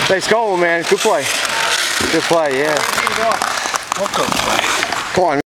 Nice goal, man. Good play. Good play, yeah. Come on.